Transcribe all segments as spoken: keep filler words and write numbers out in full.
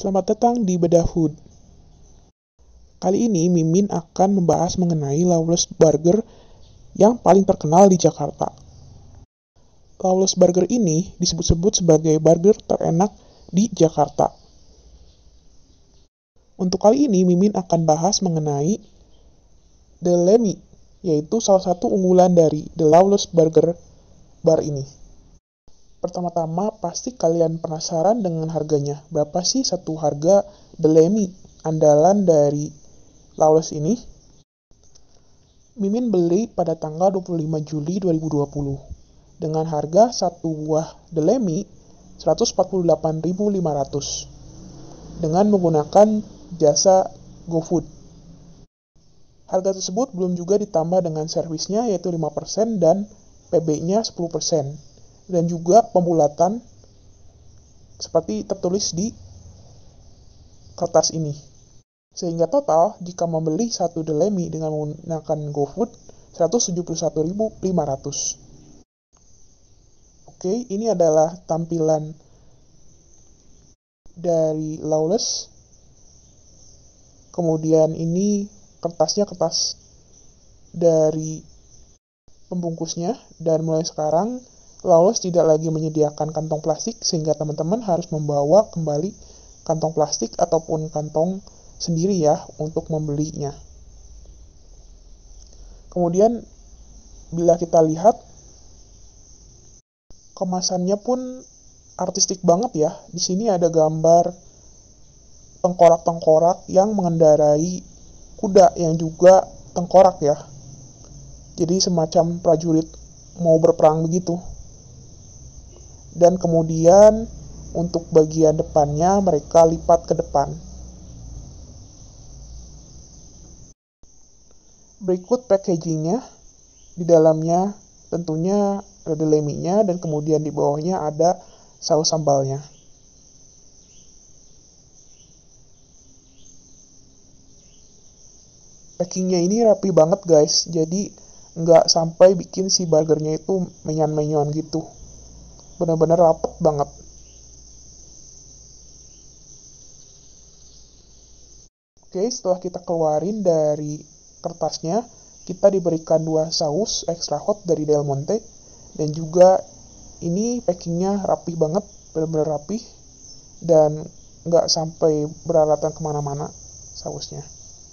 Selamat datang di Bedah Food. Kali ini Mimin akan membahas mengenai Lawless Burger yang paling terkenal di Jakarta. Lawless Burger ini disebut-sebut sebagai burger terenak di Jakarta. Untuk kali ini Mimin akan bahas mengenai The Lemmy, yaitu salah satu unggulan dari The Lawless Burger bar ini. Pertama-tama pasti kalian penasaran dengan harganya. Berapa sih satu harga The Lemmy, andalan dari Lawless ini? Mimin beli pada tanggal dua puluh lima Juli dua ribu dua puluh dengan harga satu buah The Lemmy seratus empat puluh delapan ribu lima ratus dengan menggunakan jasa GoFood. Harga tersebut belum juga ditambah dengan servisnya yaitu lima persen dan P B-nya sepuluh persen. Dan juga pembulatan seperti tertulis di kertas ini. Sehingga total jika membeli satu The Lemmy dengan menggunakan GoFood seratus tujuh puluh satu ribu lima ratus. Oke, ini adalah tampilan dari Lawless. Kemudian ini kertasnya kertas dari pembungkusnya, dan mulai sekarang Lawless tidak lagi menyediakan kantong plastik sehingga teman-teman harus membawa kembali kantong plastik ataupun kantong sendiri ya untuk membelinya. Kemudian bila kita lihat kemasannya pun artistik banget ya. Di sini ada gambar tengkorak-tengkorak yang mengendarai kuda yang juga tengkorak ya. Jadi semacam prajurit mau berperang begitu. Dan kemudian untuk bagian depannya mereka lipat ke depan. Berikut packagingnya. Di dalamnya tentunya ada Lemmy-nya dan kemudian di bawahnya ada saus sambalnya. Packingnya ini rapi banget guys, jadi nggak sampai bikin si burgernya itu menyan-menyon gitu. Benar-benar rapet banget. Oke, setelah kita keluarin dari kertasnya, kita diberikan dua saus extra hot dari Del Monte, dan juga ini packingnya rapi banget, benar-benar rapi, dan nggak sampai beraratan kemana-mana sausnya.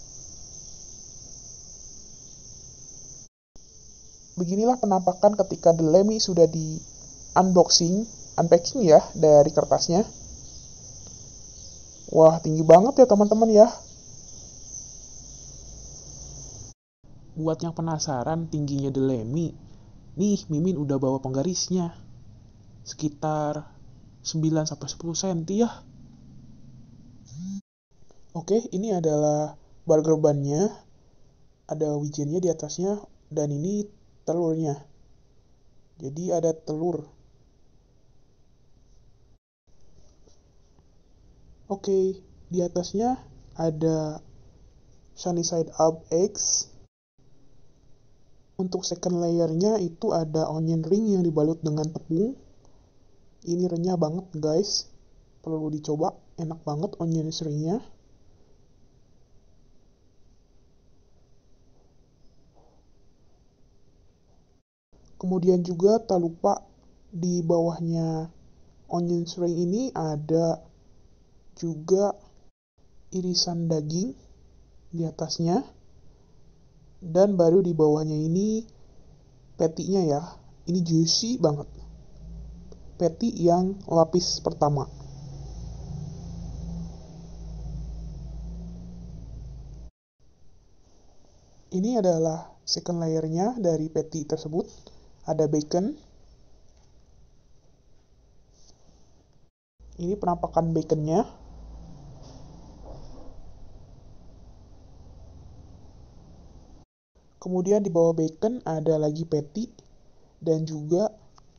Beginilah penampakan ketika The Lemmy sudah di unboxing, unpacking ya dari kertasnya. Wah, tinggi banget ya teman-teman ya. Buat yang penasaran tingginya The Lemmy, nih Mimin udah bawa penggarisnya. Sekitar sembilan sampai sepuluh sentimeter ya. Oke, ini adalah burger bun-nya. Ada wijennya di atasnya dan ini telurnya. Jadi ada telur. Oke, di atasnya ada sunny side up eggs. Untuk second layernya itu ada onion ring yang dibalut dengan tepung. Ini renyah banget guys, perlu dicoba, enak banget onion ringnya. Kemudian juga tak lupa di bawahnya onion ring ini ada juga irisan daging di atasnya. Dan baru di bawahnya ini patty-nya ya. Ini juicy banget. Patty yang lapis pertama. Ini adalah second layer-nya dari patty tersebut. Ada bacon. Ini penampakan baconnya. Kemudian di bawah bacon ada lagi patty dan juga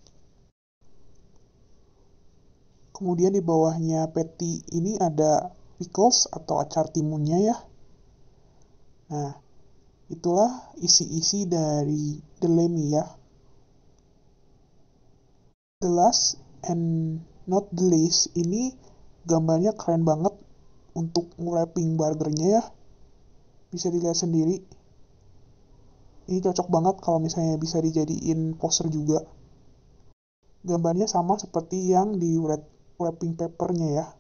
kemudian di bawahnya patty ini ada pickles atau acar timunnya ya. Nah, itulah isi-isi dari The Lemmy ya. The last and not the least, ini Gambarnya keren banget untuk wrapping burgernya ya. Bisa dilihat sendiri. Ini cocok banget kalau misalnya bisa dijadiin poster juga. Gambarnya sama seperti yang di wrapping papernya ya.